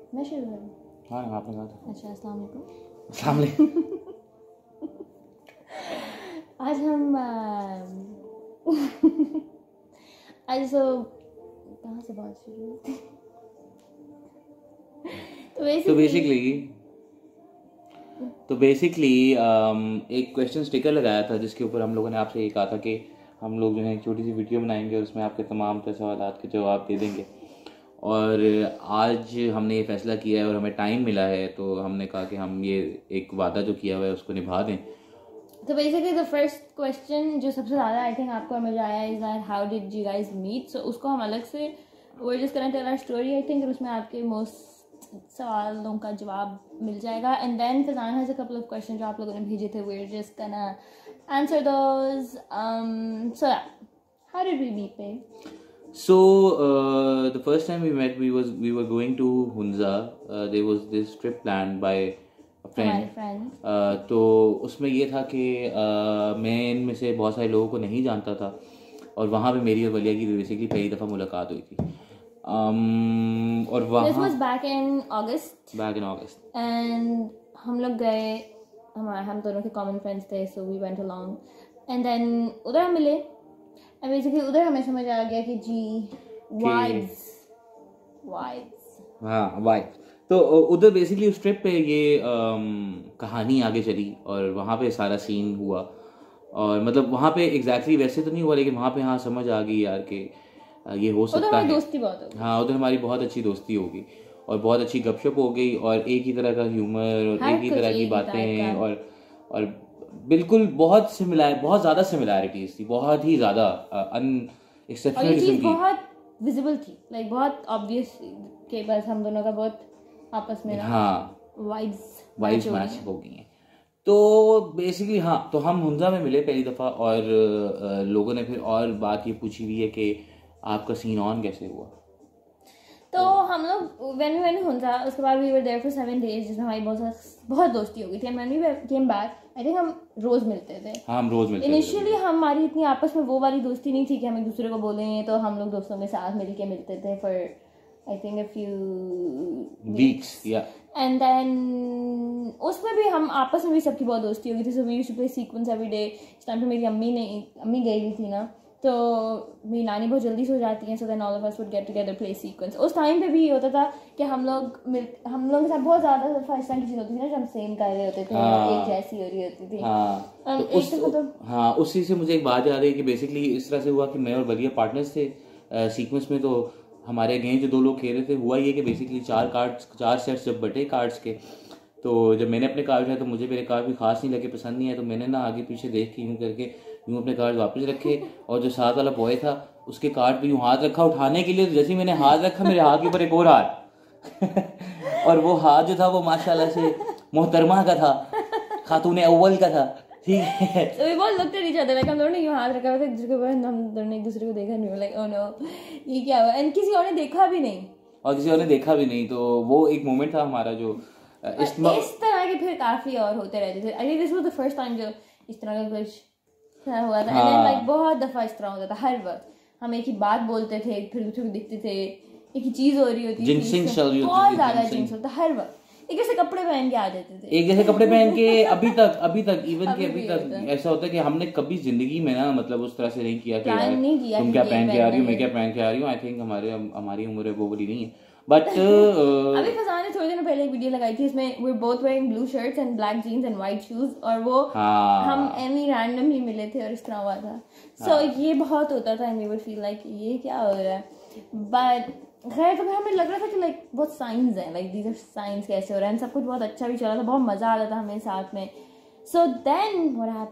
मैं शुरू करूँ? हाँ आपने कहा था। अच्छा, अस्सलाम वालेकुम। अस्सलाम वालेकुम। आज हम आज तो कहाँ से बात शुरू हुई? तो बेसिकली एक क्वेश्चन स्टिकर लगाया था जिसके ऊपर हम लोगों ने आपसे ये कहा था कि हम लोग जो है एक छोटी सी वीडियो बनाएंगे और उसमें आपके तमाम सवालात के जवाब दे देंगे। और आज हमने ये फैसला किया है और हमें टाइम मिला है, तो हमने कहा कि हम ये एक वादा जो किया हुआ है उसको निभा दें। तो बेसिकली द फर्स्ट क्वेश्चन जो सबसे ज़्यादा आई थिंक आपको मजा आया is that how did you guys meet. So उसको हम अलग से we just gonna tell our story I think, और उसमें आपके मोस्ट सवालों का जवाब मिल जाएगा। And then Faizan has a couple of question जो आप लोगों ने भेजे थे, we are just gonna answer those. So how did we meet पे? So the first time we met, we were going to Hunza. There was this trip planned by a friend. तो उसमें ये था कि मैं इनमें से बहुत सारे लोगों को नहीं जानता था और वहाँ पे मेरी और वलिया की बेसिकली पहली दफ़ा मुलाकात हुई थी। और वहाँ This was back in August. And हम लोग गए, हम दोनों के common friends थे, so we went along. And then उधर हम मिले and basically उधर हमें समझ आ गया कि जी vibes. हाँ vibes। तो उधर बेसिकली उस ट्रिप पे ये कहानी आगे चली और वहाँ पे सारा सीन हुआ। और मतलब वहाँ पे एग्जैक्टली वैसे तो नहीं हुआ, लेकिन वहाँ पे हाँ समझ आ गई यार कि ये हो सकता है। दोस्ती बहुत हो गई। हाँ उधर हमारी बहुत अच्छी दोस्ती हो गई और बहुत अच्छी गपशप हो गई और एक ही तरह का ह्यूमर और एक ही तरह की बातें और बिल्कुल बहुत ज़्यादा सिमिलैरिटीज थी, बहुत ही ज़्यादा अनएक्सेप्शनल किस्म की। बहुत विजिबल थी, लाइक बहुत ऑब्वियस के बस हम दोनों का बहुत आपस में वाइब्स मैच हो गई हैं। तो बेसिकली हाँ, तो हम हुंजा में मिले पहली दफ़ा और लोगों ने फिर और बात ये पूछी हुई है कि आपका सीन ऑन कैसे हुआ। तो हम लोग when we went to Hunza, उसके बाद we were there for 7 days जिसमें हमारी बहुत दोस्ती हो गई थी। and when we came back I think हम रोज मिलते थे। हाँ हम रोज मिलते थे। इनिशियली हमारी इतनी आपस में वो वाली दोस्ती नहीं थी कि हम एक दूसरे को बोलेंगे, तो हम लोग दोस्तों के साथ मिलके मिलते थे for I think a few weeks. Yeah. And then उसमें भी हम आपस में भी सबकी बहुत दोस्ती हो गई थी। so we used to play sequence every day। इस टाइम पे मेरी अम्मी गई हुई थी ना, तो मेरी नानी बहुत जल्दी सो जाती हैं, so then all of us would get together play sequence। उस टाइम पे भी ये होता था कि हम लोग के साथ बहुत ज़्यादा फर्स्ट टाइम की चीज़ होती थी ना, जब हम सेम कर रहे होते थे, एक जैसी हो रही होती थी। हाँ उसी से मुझे एक बात याद है कि बेसिकली इस तरह से हुआ कि मैं और वलिया पार्टनर्स थे सीक्वेंस में। तो हमारे अगेंस्ट जो 2 लोग खेल रहे थे, हुआ ये कि बेसिकली 4 सेट्स जब बटे कार्ड्स के, तो जब मैंने अपने कार्ड उठाए तो मुझे मेरे कार्ड भी खास नहीं लगे, पसंद नहीं आए, तो मैंने ना आगे पीछे देख के यूँ करके यूँ अपने कार्ड वापस रखे और जो साथ वाला बॉय था उसके कार्ड पे यूँ हाथ रखा उठाने के लिए। जैसे मैंने हाथ रखा, मेरे हाथ के ऊपर एक और हाथ और वो हाथ जो था वो माशाल्लाह से मोहतरमा का था, खातून अव्वल का था। ठीक है, तो we both looked at each other like हम दोनों ने यूँ हाथ रखा हुआ था एक दूसरे के ऊपर, हम दोनों ने एक दूसरे को देखा नहीं, like oh no ये क्या हुआ, एंड किसी और ने देखा भी नहीं। तो वो एक मोमेंट था हमारा जो इस तरह के फिर काफी और होते रहते थे। I think this was the first time जो इस तरह का कुछ हुआ था। एंड लाइक बहुत दफा इस तरह होता था, हर वक्त हम एक ही बात बोलते थे, फिर दूसरे को दिखते थे, एक ही चीज हो रही होती थी, बहुत ज्यादा जिंक्स होता हर वक्त। एक जैसे कपड़े पहन के आ जाते थे, एक जैसे कपड़े पहन के अभी तक इवन के अभी तक ऐसा होता है कि हमने कभी जिंदगी में ना मतलब उस तरह से नहीं किया कि तुम क्या पहन के आ रही हो, मैं क्या पहन के आ रही हूँ। आई थिंक हमारी उम्र वो वाली नहीं है। बट अभी फजान ने थोड़े दिन पहले एक वीडियो लगाई थी, इसमें we're both wearing blue shirts and black jeans and white shoes, और वो हम एमी रैंडमली मिले थे और इस तरह हुआ था। so ये बहुत होता था and we would feel like ये क्या हो रहा है, but खैर तो हमें लग रहा था कि लाइक बहुत साइंस हैं, लाइक these are signs कैसे हो रहा है, सब कुछ बहुत अच्छा भी चला था, बहुत मजा आ रहा था हमें साथ में। so then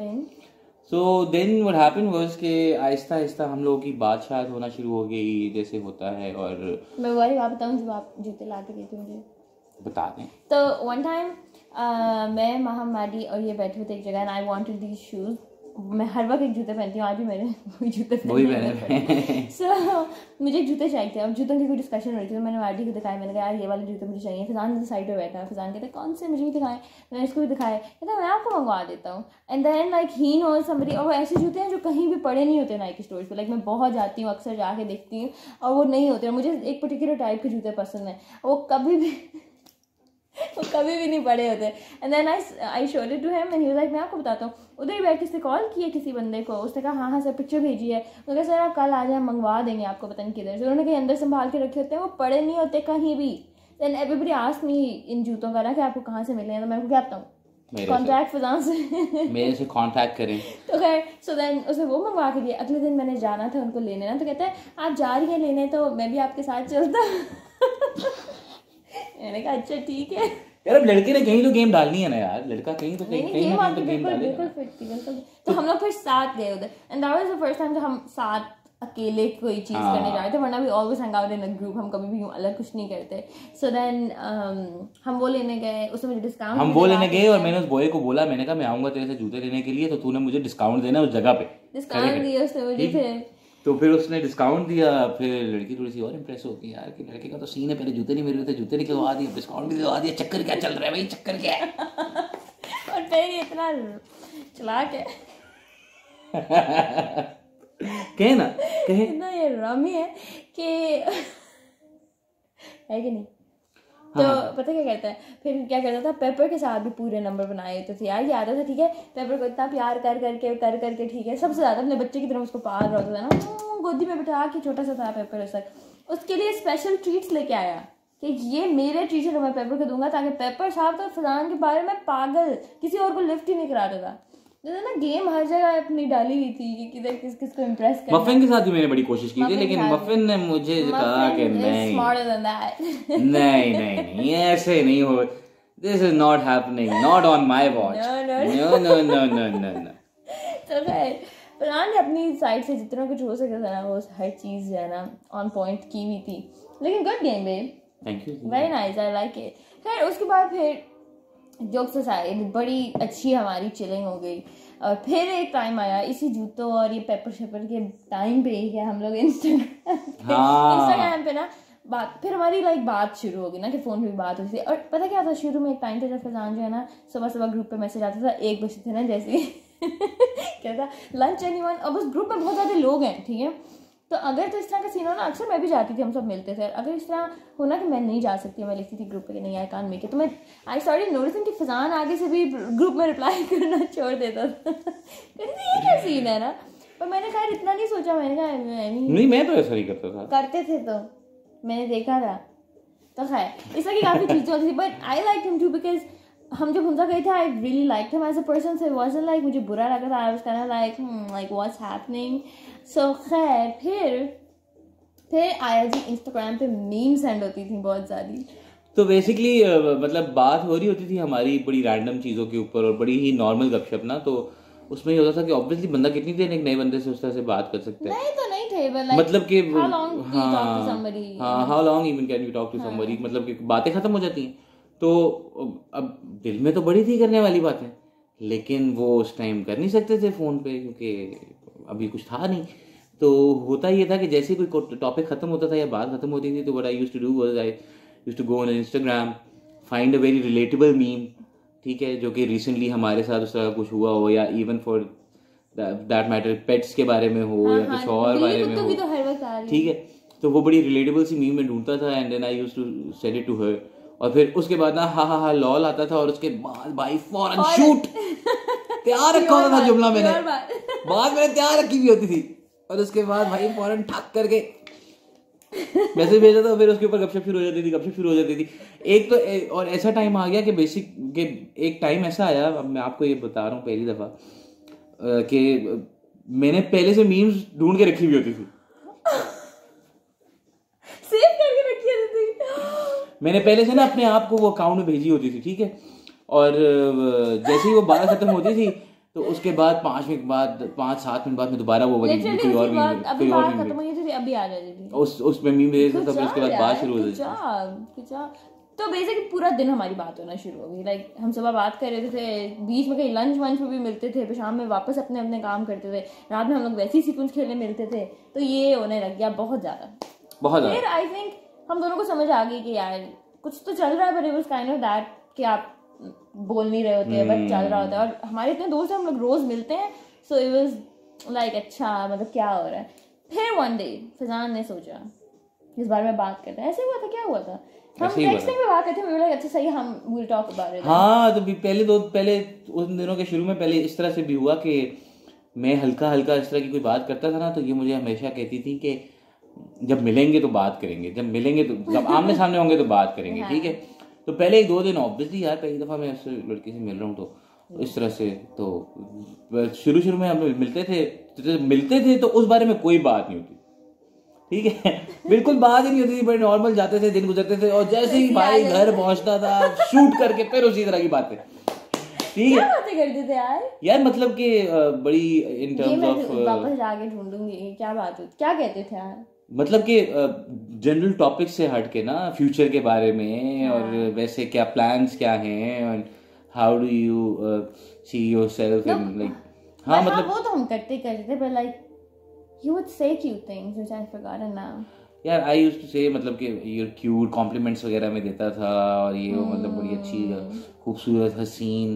what happened was कि आहिस्ता आहिस्ता हम लोगों की बात शायद होना शुरू हो गई जैसे होता है। और मैं वही बात बताऊँ जब आप जूते ला के गए थे मुझे, बता दें। तो वन टाइम मैं, महम, मैडी और ये बैठे थे एक जगह, and I wanted these shoes मैं हर वक्त एक जूते पहनती हूँ, आज भी मैंने वही जूते पहने। सो मुझे जूते चाहिए थे। अब जूतों की कोई डिस्कशन हो रही थी तो मैंने वाडी को दिखाया, मैंने कहा यार ये वाले जूते मुझे चाहिए। फिजान साइड पे बैठा, फिजान कहते कौन से, मुझे भी दिखाए, मैंने इसको भी दिखाया, कहता मैं आपको मंगवा देता हूँ। And then like he knows somebody. और वो ऐसे जूते हैं जो कहीं भी पड़े नहीं होते नाइकी स्टोर्स पे। लाइक मैं बहुत जाती हूँ, अक्सर जाके देखती हूँ और वो नहीं होते। मुझे एक पर्टिकुलर टाइप के जूते पसंद है, वो कभी भी नहीं पड़े होते। And then I showed it to him and he was like मैं आपको बताता हूँ। उधर ही बैठ के कॉल किया किसी बंदे को, उसने कहा हाँ सर पिक्चर भेजी है। उन्होंने कहा सर आप कल आ जाए, मंगवा देंगे आपको, पता नहीं किधर से। उन्होंने कहीं अंदर संभाल के रखे होते हैं, वो पड़े नहीं होते कहीं भी। देन एवरीबडी आस्क्ड मी इन जूतों का ना कि आपको कहाँ से मिले हैं, तो मैं उनको क्या बताऊँ, कॉन्टैक्ट फिजान से मेरे से कॉन्टैक्ट करें। तो खैर सो देन उसने वो मंगवा के दिया। अगले दिन मैंने जाना था उनको लेने ना, तो कहता है आप जा रही हैं लेने तो मैं भी आपके साथ चलता। मैंने कहा अच्छा ठीक है यार। अब लड़के ने कहीं तो गेम डालनी है ना यार, लड़का कहीं तो कहीं गेम तो बिल्कुल फिट थी बिल्कुल। तो हम लोग फिर साथ गए उधर and that was the first time जब हम साथ अकेले कोई चीज करने जा रहे थे। वरना भी always hang out in a group, हम कभी भी अलग कुछ नहीं करते। सो देन हम वो लेने गए, उसने मुझे डिस्काउंट, हम वो लेने गए और मैंने उस बॉय को बोला, मैंने कहा मैं आऊंगा तेरे से जूते लेने के लिए, तो तूने मुझे डिस्काउंट देना उस जगह पे। डिस्काउंट दिया उसने मुझे तो फिर उसने डिस्काउंट दिया। फिर लड़की थोड़ी सी और इम्प्रेस हो गई यार कि लड़के का तो सीन है, पहले जूते नहीं मिल रहे थे, जूते निकलवा दिए, डिस्काउंट भी दिलवा दिया, चक्कर क्या चल रहा है भाई, चक्कर क्या है। और फिर इतना चालाक है कहे ना कहे इतना ये रमी है कि है कि नहीं। तो पता क्या करता है, फिर क्या करता था, पेपर के साथ भी पूरे नंबर बनाए होते थे यार। ये आता था ठीक है, पेपर को इतना प्यार कर करके ठीक है, सबसे ज्यादा अपने बच्चे की तरफ उसको पाल रहा होता था ना, गोदी में बिठा के, छोटा सा था पेपर उसके लिए स्पेशल ट्रीट्स लेके आया कि ये मेरे ट्रीट है, तो मैं पेपर को दूंगा, ताकि पेपर साहब तो फजान के बारे में पागल, किसी और को लिफ्ट ही नहीं कराता था। जैसे ना गेम हर जगह अपनी डाली हुई थी कि किधर किस को इम्प्रेस करना। मफिन के साथ भी मैंने बड़ी कोशिश की थी, लेकिन मफिन ने मुझे कहा कि नहीं ऐसे नहीं हो, this is not happening, not on my watch, no. तो खैर फरहान ने अपनी साइड से जितना कुछ हो सका था ना, वो हर चीज जो है ना ऑन पॉइंट की हुई थी। लेकिन good game bae, thank you, very nice, I like it. खैर उसके बाद फिर जोक्स असाइड बड़ी अच्छी हमारी चिलिंग हो गई। और फिर एक टाइम आया इसी जूतों और ये पेपर शेपर के टाइम पे ही है, हम लोग इंस्टाग्राम पे ना बात, फिर हमारी लाइक बात शुरू हो गई ना कि फोन पे भी बात होती थी। और पता क्या था, शुरू में एक टाइम था जब फजान जो है ना सुबह ग्रुप पे मैसेज आता था, 1 बजे थे ना जैसे क्या था लंच एनीवन, अब उस ग्रुप में बहुत ज्यादा लोग हैं ठीक है। तो अगर तो इस तरह का सीन हो ना, अक्सर मैं भी जाती थी, हम सब मिलते थे। अगर इस तरह होना कि मैं नहीं जा सकती, मैं लिखती थी ग्रुप पे कि नहीं आई कांट मेक इट, तो मैं आई स्टार्टेड नोटिसिंग कि फजान आगे से भी ग्रुप में रिप्लाई करना छोड़ देता था। ये क्या सीन है ना, पर मैंने खैर इतना नहीं सोचा, मैंने कहा नहीं मैं तो ऐसा नहीं करता था, करते थे तो मैंने देखा था। तो खैर इस तरह की काफ़ी चीज़ें होती थी, but I like him too because हम जब हमजा गए थे I really like him as a person. So it wasn't like मुझे बुरा लगा था, I was kind of like what's happening. So खैर फिर आया जी इंस्टाग्राम पे मीम सेंड होती थी बहुत ज़्यादा। तो बेसिकली मतलब बात हो रही होती थी हमारी बड़ी रैंडम चीज़ों के ऊपर और बड़ी ही नॉर्मल गपशप ना, तो उसमें ये होता था कि ऑब्वियसली बंदा कितनी देर एक नए बंदे से उस तरह से बात कर सकता है। नहीं तो नहीं थे, like, मतलब कि how long even can you talk to somebody, मतलब कि बातें खत्म हो जाती हैं। तो अब दिल में तो बड़ी थी करने वाली बातें, लेकिन वो उस टाइम कर नहीं सकते थे फ़ोन पे क्योंकि अभी कुछ था नहीं। तो होता ये था कि जैसे कोई टॉपिक खत्म होता था या बात खत्म होती थी, तो what I used to do was I used to go on Instagram, find a very relatable meme, ठीक है, जो कि रिसेंटली हमारे साथ उस तरह कुछ हुआ हो, या even for that matter pets के बारे में हो या कुछ और बारे में हो, ठीक है। तो वो बड़ी रिलेटेबल सी मीम में ढूंढता था and then I used to send it to her, और फिर उसके बाद ना हा लॉल आता था, और उसके बाद भाई फौरन शूट तैयार रखा होता था जुमला मैंने, बात मैंने तैयार रखी हुई होती थी, और उसके बाद भाई फौरन ठक करके मैसेज भेजा था, फिर उसके ऊपर गपशप शुरू हो जाती थी। एक तो और ऐसा टाइम आ गया कि बेसिक के एक टाइम ऐसा आया, अब मैं आपको ये बता रहा हूँ पहली दफा कि मैंने पहले से मीम्स ढूंढ के रखी हुई होती थी, सेव करके रखी होती थी मैंने पहले से ना अपने आप को वो अकाउंट में भेजी होती थी, ठीक है। और जैसे ही वो बात खत्म होती थी तो उसके बाद 5 मिनट बाद 5-7 मिनट बाद में दोबारा वो वाली कोई और मीम, अभी आ जाती थी उसमें मीम भेज देता था, फिर उसके बाद बात शुरू हो जाती थी। तो बेसिकली पूरा दिन हमारी बात होना शुरू हो गई. लाइक हम सुबह बात कर रहे थे, बीच में कहीं लंच वंच में भी मिलते थे, फिर शाम में वापस अपने अपने काम करते थे, रात में हम लोग वैसे ही सीक्वेंस खेलने मिलते थे. तो ये होने लग गया बहुत ज़्यादा. फिर आई थिंक हम दोनों को समझ आ गई कि यार कुछ तो चल रहा है, but it was kind of that कि आप बोल नहीं रहे होते हैं बट चल रहा होता है. और हमारे इतने दोस्त हैं, हम लोग रोज़ मिलते हैं. सो इट वाज लाइक अच्छा मतलब क्या हो रहा है. फिर वन डे फैजान ने सोचा इस बारे में बात करते हैं. ऐसे हुआ था, क्या हुआ था, हम टेक्स्टिंग पे बात करते हैं. अच्छा सही, हम विल टॉक अबाउट इट. हाँ, तो पहले उन दिनों के शुरू में पहले इस तरह से भी हुआ कि मैं हल्का हल्का इस तरह की कोई बात करता था ना, तो ये मुझे हमेशा कहती थी कि जब मिलेंगे तो बात करेंगे, जब आमने सामने होंगे तो बात करेंगे. ठीक है. तो पहले 1-2 दिन ऑब्वियसली यार, पहली दफ़ा मैं उस लड़की से मिल रहा हूँ तो इस तरह से, तो शुरू में हम मिलते थे तो उस बारे में कोई बात नहीं होती. ठीक है. बिल्कुल बात ही नहीं होती थी, बड़े नॉर्मल जाते थे, दिन गुजरते थे, और जैसे ही भाई घर पहुंचता था शूट करके फिर उसी तरह की बातें. ठीक है. क्या बातें करते थे यार मतलब कि बड़ी इन टर्म्स ऑफ, वापस जाके ढूंढूंगी क्या बात होती, क्या कहते थे यार, मतलब कि जनरल टॉपिक से हट के ना, फ्यूचर के बारे में, और वैसे क्या प्लान्स क्या हैं, और how do you see yourself in like. हाँ मतलब वो तो हम करते थे, पर like you would say cute things which I've forgotten now. यार आई यूज्ड टू से मतलब कि you're cute, कॉम्प्लीमेंट्स वगैरह में देता था, और ये मतलब बड़ी अच्छी खूबसूरत हसीन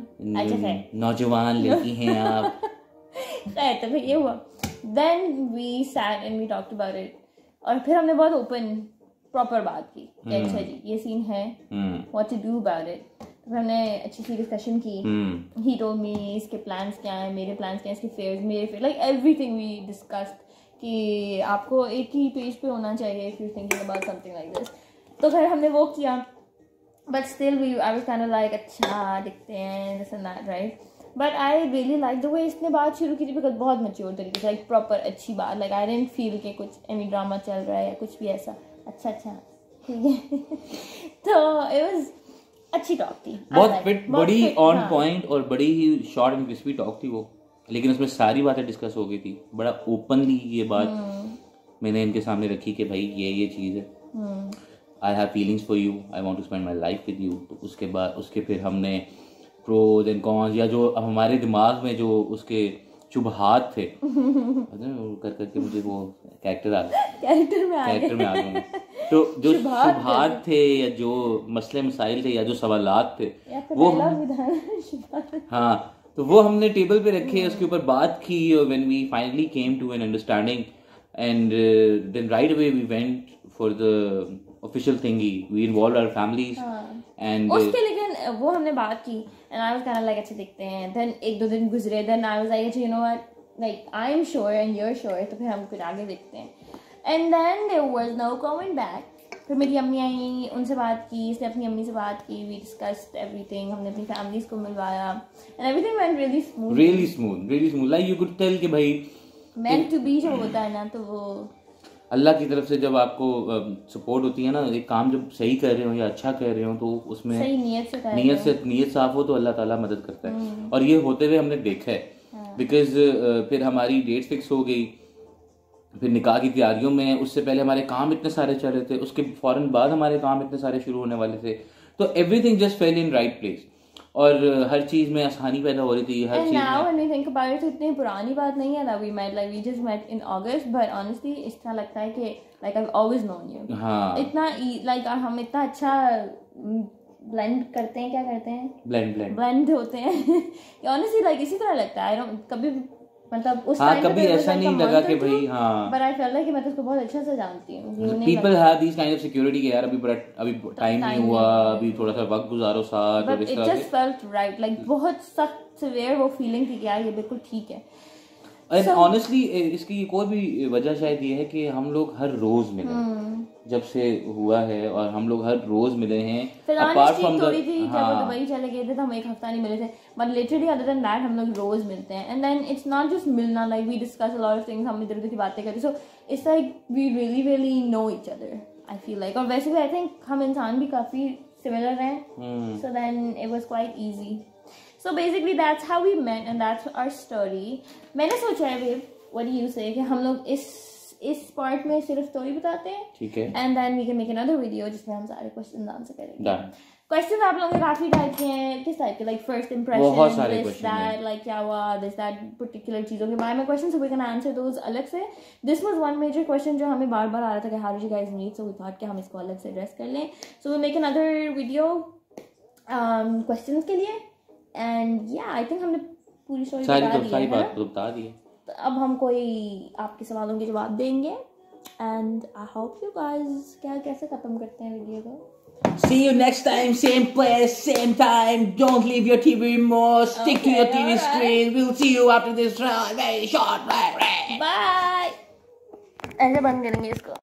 नौजवान लड़की हैं आप. तो फिर ये हुआ. Then we sat and we talked about it. और फिर हमने बहुत ओपन प्रॉपर बात की. अच्छा जी ये सीन है, what to do about it. फिर हमने अच्छी सी डिस्कशन की. He told me इसके प्लान्स क्या हैं, मेरे प्लान्स क्या हैं, इसके फेयर्स मेरे fear, like everything we discussed कि आपको एक ही पेज पे होना चाहिए if you're thinking about something like this. तो फिर हमने वो किया, but still I was kind of like अच्छा दिखते हैं this and that, right? But I really like the way इसने बात शुरू की थी, because बहुत mature तरीके से, like proper अच्छी बात, like I didn't feel कि कुछ any drama चल रहा है या कुछ भी ऐसा. अच्छा ठीक है. तो it was अच्छी टॉक थी, बहुत फिट, बड़ी ऑन पॉइंट और बड़ी ही शॉर्ट एंड क्रिस्पी टॉक थी वो. लेकिन उसमें सारी बातें डिस्कस हो गई थी. बड़ा ओपनली ये बात मैंने इनके सामने रखी कि भाई ये चीज़ है, I have feelings for you, I want to spend my life with you. तो उसके फिर हमने प्रोज एंड कॉन्स, या जो हमारे दिमाग में जो उसके शुबहात थे करके मुझे वो कैरेक्टर में आ गया. तो जो शुबहात थे या जो मसले मसाइल थे या जो सवालात थे वो हाँ, तो वो हमने टेबल पे रखे, उसके ऊपर बात की. और when we finally came to an understanding and then right away we went for the official thingy, we involve our families and उसके. लेकिन वो हमने बात की and I was kind of like अच्छे दिखते हैं. देन 1-2 दिन गुजरे, then I was like you know what, like I am sure and you are sure, तो फिर हम कुछ आगे देखते हैं. And then there was no coming back. फिर मेरी अम्मी आई, उनसे बात की, इसने अपनी अम्मी से बात की, वी डिस्कस्ड एवरीथिंग, हमने अपनी फैमिलीज को मिलवाया and everything went really smooth. Like you could tell कि भाई मेंट टू बी जो होता है ना, तो वो अल्लाह की तरफ से जब आपको सपोर्ट होती है ना, एक काम जब सही कर रहे हो या अच्छा कर रहे हो, तो उसमें सही नीयत साफ हो तो अल्लाह ताला मदद करता है. और ये होते हुए हमने देखा है, बिकॉज फिर हमारी डेट फिक्स हो गई, फिर निकाह की तैयारियों में उससे पहले हमारे काम इतने सारे चल रहे थे, उसके फौरन बाद हमारे काम इतने सारे शुरू होने वाले थे. तो everything just fell in right place, और हर चीज में आसानी पैदा हो रही थी. हर चीज now when we think about it, तो इतनी पुरानी बात नहीं है that we just met in August, but honestly इस तरह लगता है कि like I've always known you. हाँ, इतना like हम इतना अच्छा blend करते हैं, क्या करते हैं, blend होते हैं. honestly like इसी तरह लगता है. I don't कभी मतलब उस टाइम कभी ऐसा नहीं लगा कि भाई हाँ, but I felt like कि मैं तो उसको बहुत अच्छे से जानती हूँ. People have these kind of security कि यार अभी टाइम नहीं हुआ, अभी थोड़ा सा वक्त गुजारो साथ. But it just felt right, like बहुत सख्त severe वो feeling थी कि यार ये बिल्कुल ठीक है. And honestly इसकी एक और भी वजह शायद ये है कि हम लोग हर रोज मिले जब से हुआ है, और हम लोग हर रोज मिले हैं. अपार्ट फ्रॉम थोड़ी थी जब वो दुबई चले गए थे तो हम एक हफ्ता नहीं मिले थे, but literally other than that हम लोग रोज मिलते हैं. And then it's not just मिलना, like we discuss a lot of things, हम इधर उधर की बातें करते. So it's like we really know each other, I feel like. और वैसे भी आई थिंक हम इंसान भी काफी सिमिलर हैं, so then it was quite easy. So basically that's how we met and that's our story. मैंने सोचा है babe, what do you say कि हम लोग इस इस पार्ट में सिर्फ स्टोरी बताते हैं, ठीक है, and then we can make another video जिसमें हम सारे क्वेश्चन आंसर करेंगे। डन। क्वेश्चन आप लोगों के काफी टाइप के हैं, किस टाइप के, like first impression, this that, like क्या हुआ, दिस दैट, पर्टिकुलर चीजों के बारे में question, so we can answer those अलग से। This was one major question जो हमें बार बार आ रहा था कि how did you guys meet, so we thought कि हम इसको अलग से एड्रेस कर लें, so we make another video questions के लिए। एंड या आई थिंक हमने पूरी स्टोरी बता दी है। तो अब हम कोई आपके सवालों के जवाब देंगे, and I hope you guys, क्या कैसे खत्म करते हैं वीडियो को? See you next time, same place, same time. Don't leave your TV remote. Stick to your TV screen. We'll see you after this very short. Bye. ऐसे बंद करेंगे इसको।